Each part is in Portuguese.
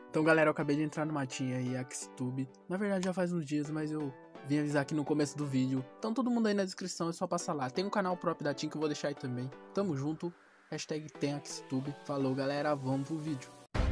Então galera, eu acabei de entrar no matinho aí, Xtube. Na verdade já faz uns dias, mas eu vim avisar aqui no começo do vídeo. Então todo mundo aí na descrição, é só passar lá. Tem um canal próprio da Team que eu vou deixar aí também. Tamo junto, hashtag tem Xtube. Falou galera, vamos pro vídeo.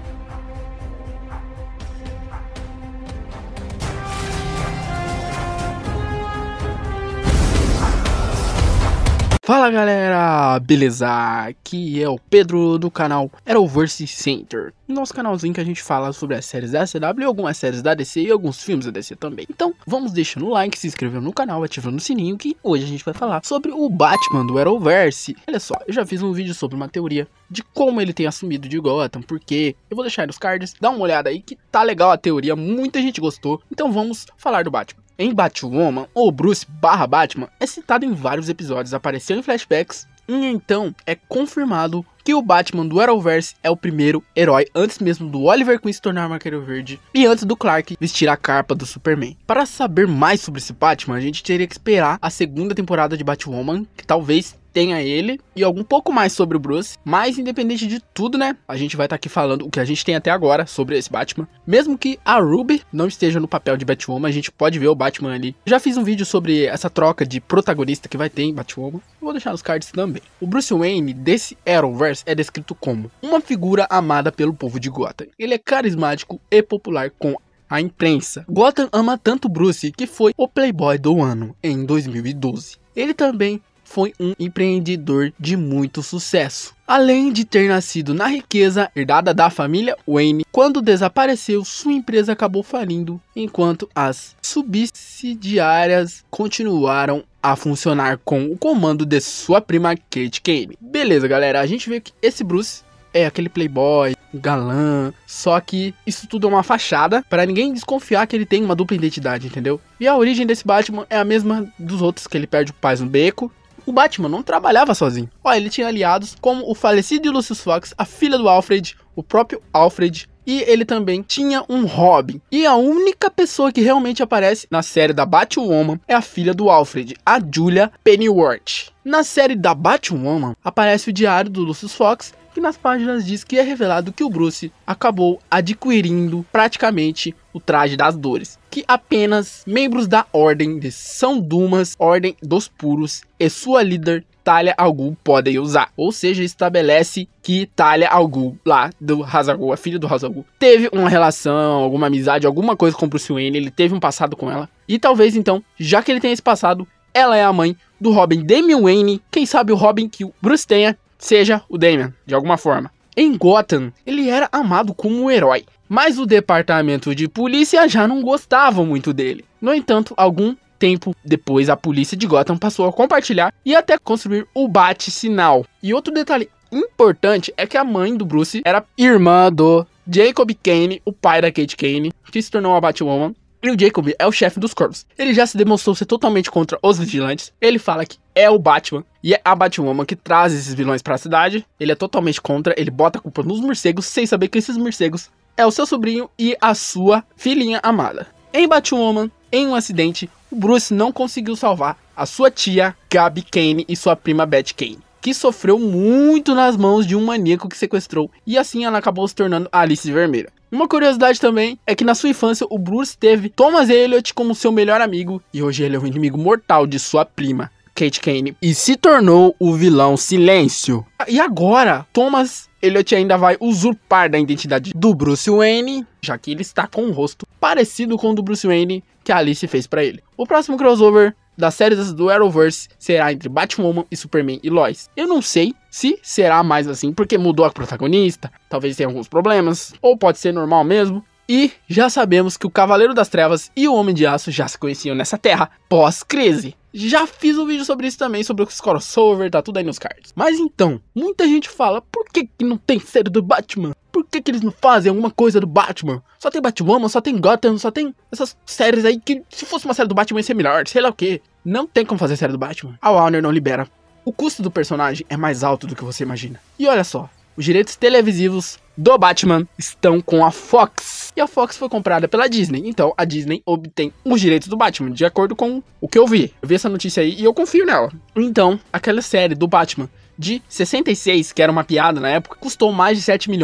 Fala galera, beleza? Aqui é o Pedro do canal Arrowverse Center, nosso canalzinho que a gente fala sobre as séries da CW, algumas séries da DC e alguns filmes da DC também. Então vamos deixando o like, se inscrevendo no canal, ativando o sininho, que hoje a gente vai falar sobre o Batman do Arrowverse. Olha só, eu já fiz um vídeo sobre uma teoria de como ele tem assumido de Gotham, porque eu vou deixar aí nos cards, dá uma olhada aí que tá legal a teoria, muita gente gostou. Então vamos falar do Batman. Em Batwoman, ou Bruce / Batman é citado em vários episódios, apareceu em flashbacks, e então é confirmado que o Batman do Arrowverse é o primeiro herói antes mesmo do Oliver Queen se tornar Arqueiro Verde e antes do Clark vestir a capa do Superman. Para saber mais sobre esse Batman, a gente teria que esperar a segunda temporada de Batwoman, que talvez tenha ele e algum pouco mais sobre o Bruce, mas independente de tudo, né, a gente vai estar aqui falando o que a gente tem até agora sobre esse Batman. Mesmo que a Ruby não esteja no papel de Batwoman, a gente pode ver o Batman ali. Já fiz um vídeo sobre essa troca de protagonista que vai ter em Batwoman, vou deixar nos cards também. O Bruce Wayne desse Arrowverse é descrito como uma figura amada pelo povo de Gotham. Ele é carismático e popular com a imprensa. Gotham ama tanto Bruce que foi o Playboy do ano em 2012. Ele também foi um empreendedor de muito sucesso. Além de ter nascido na riqueza herdada da família Wayne, quando desapareceu, sua empresa acabou falindo, enquanto as subsidiárias continuaram a funcionar com o comando de sua prima Kate Kane. Beleza, galera, a gente vê que esse Bruce é aquele playboy, galã, só que isso tudo é uma fachada para ninguém desconfiar que ele tem uma dupla identidade, entendeu? E a origem desse Batman é a mesma dos outros, que ele perde o pai no beco. O Batman não trabalhava sozinho. Ele tinha aliados como o falecido Lucius Fox, a filha do Alfred, o próprio Alfred, e ele também tinha um Robin. E a única pessoa que realmente aparece na série da Batwoman é a filha do Alfred, a Julia Pennyworth. Na série da Batwoman aparece o diário do Lucius Fox, que nas páginas diz que é revelado que o Bruce acabou adquirindo praticamente o traje das dores, que apenas membros da Ordem de São Dumas, Ordem dos Puros e sua líder Talia al Ghul podem usar. Ou seja, estabelece que Talia al Ghul, lá do Ra's al Ghul, a filha do Ra's al Ghul, teve uma relação, alguma amizade, alguma coisa com o Bruce Wayne, ele teve um passado com ela. E talvez então, já que ele tem esse passado, ela é a mãe do Robin Damian Wayne. Quem sabe o Robin que o Bruce tenha seja o Damian, de alguma forma. Em Gotham, ele era amado como um herói, mas o departamento de polícia já não gostava muito dele. No entanto, algum tempo depois, a polícia de Gotham passou a compartilhar e até construir o Bat-Sinal. E outro detalhe importante é que a mãe do Bruce era irmã do Jacob Kane, o pai da Kate Kane, que se tornou a Batwoman. E o Jacob é o chefe dos corpos. Ele já se demonstrou ser totalmente contra os vigilantes. Ele fala que é o Batman e é a Batwoman que traz esses vilões para a cidade. Ele é totalmente contra, ele bota a culpa nos morcegos, sem saber que esses morcegos é o seu sobrinho e a sua filhinha amada. Em Batwoman, em um acidente, o Bruce não conseguiu salvar a sua tia Gabi Kane e sua prima Beth Kane, que sofreu muito nas mãos de um maníaco que sequestrou, e assim ela acabou se tornando a Alice Vermelha. Uma curiosidade também é que na sua infância o Bruce teve Thomas Elliot como seu melhor amigo, e hoje ele é o inimigo mortal de sua prima Kate Kane, e se tornou o vilão Silêncio. E agora, Thomas Elliot ainda vai usurpar da identidade do Bruce Wayne, já que ele está com um rosto parecido com o do Bruce Wayne que a Alice fez pra ele. O próximo crossover das séries do Arrowverse será entre Batwoman e Superman e Lois. Eu não sei se será mais assim, porque mudou a protagonista, talvez tenha alguns problemas, ou pode ser normal mesmo. E já sabemos que o Cavaleiro das Trevas e o Homem de Aço já se conheciam nessa terra pós-crise. Já fiz um vídeo sobre isso também, sobre os crossover, tá tudo aí nos cards. Mas então, muita gente fala, por que não tem série do Batman? Por que eles não fazem alguma coisa do Batman? Só tem Batwoman, só tem Gotham, só tem essas séries aí que se fosse uma série do Batman ia ser melhor, sei lá o que. Não tem como fazer série do Batman. A Warner não libera. O custo do personagem é mais alto do que você imagina. E olha só, os direitos televisivos do Batman estão com a Fox. E a Fox foi comprada pela Disney. Então a Disney obtém os direitos do Batman, de acordo com o que eu vi. Eu vi essa notícia aí e eu confio nela. Então, aquela série do Batman de 66, que era uma piada na época, custou mais de 7 milhões.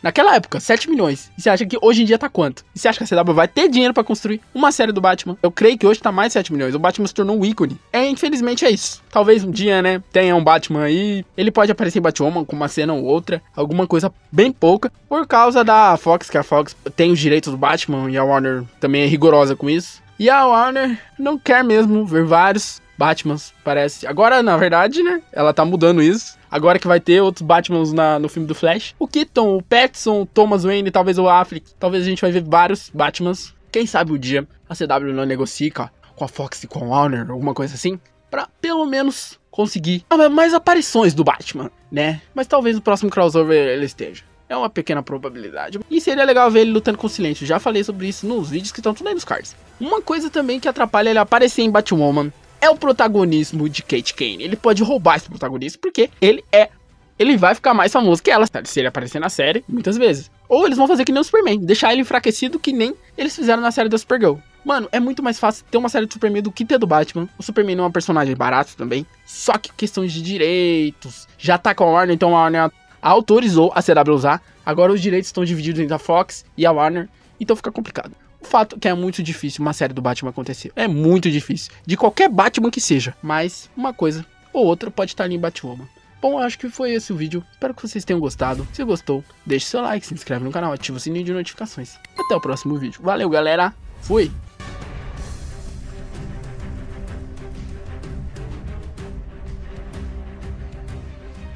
Naquela época, 7 milhões. E você acha que hoje em dia tá quanto? E você acha que a CW vai ter dinheiro pra construir uma série do Batman? Eu creio que hoje tá mais de 7 milhões. O Batman se tornou um ícone. Infelizmente é isso. Talvez um dia, né, tenha um Batman aí. Ele pode aparecer em Batwoman com uma cena ou outra. Alguma coisa bem pouca. Por causa da Fox, que a Fox tem os direitos do Batman. E a Warner também é rigorosa com isso. E a Warner não quer mesmo ver vários Batmans, parece. Agora, na verdade, né, ela tá mudando isso. Agora que vai ter outros Batmans no filme do Flash. O Keaton, o Pattinson, o Thomas Wayne, talvez o Affleck. Talvez a gente vai ver vários Batmans. Quem sabe o dia a CW não negocia com a Fox e com a Warner, alguma coisa assim. Pra pelo menos conseguir mais aparições do Batman, né? Mas talvez no próximo crossover ele esteja. É uma pequena probabilidade. E seria legal ver ele lutando com o Silêncio. Já falei sobre isso nos vídeos que estão tudo aí nos cards. Uma coisa também que atrapalha ele aparecer em Batwoman é o protagonismo de Kate Kane. Ele pode roubar esse protagonismo porque ele vai ficar mais famoso que ela se ele aparecer na série muitas vezes. Ou eles vão fazer que nem o Superman, deixar ele enfraquecido que nem eles fizeram na série da Supergirl. Mano, é muito mais fácil ter uma série do Superman do que ter do Batman. O Superman não é um personagem barato também. Só que questões de direitos. Já tá com a Warner, então a Warner autorizou a CW usar. Agora os direitos estão divididos entre a Fox e a Warner. Então fica complicado. O fato é que é muito difícil uma série do Batman acontecer. É muito difícil. De qualquer Batman que seja. Mas uma coisa ou outra pode estar ali em Batwoman. Bom, eu acho que foi esse o vídeo. Espero que vocês tenham gostado. Se gostou, deixe seu like, se inscreve no canal, ativa o sininho de notificações. Até o próximo vídeo. Valeu, galera. Fui!